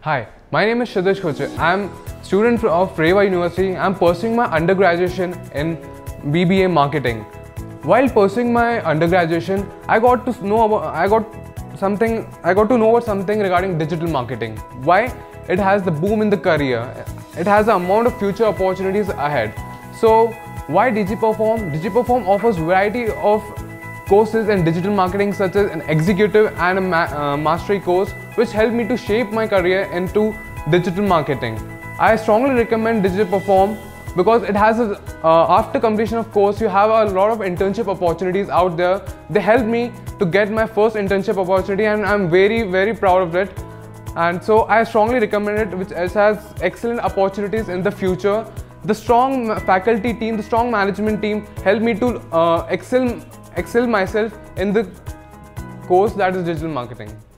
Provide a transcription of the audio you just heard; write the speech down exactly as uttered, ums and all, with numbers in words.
Hi, my name is Shadish Koche. I am student of Rewa University. I am pursuing my undergraduation in B B A Marketing. While pursuing my undergraduation, I got to know about, I got something I got to know about something regarding digital marketing. Why? It has the boom in the career. It has the amount of future opportunities ahead. So why DigiPerform? DigiPerform offers variety of courses in digital marketing such as an executive and a ma uh, mastery course which helped me to shape my career into digital marketing. I strongly recommend DigiPerform because it has a, uh, after completion of course you have a lot of internship opportunities out there. They helped me to get my first internship opportunity and I'm very very proud of it. And so I strongly recommend it, which has excellent opportunities in the future. The strong faculty team, the strong management team helped me to uh, excel excel myself in the course that is digital marketing.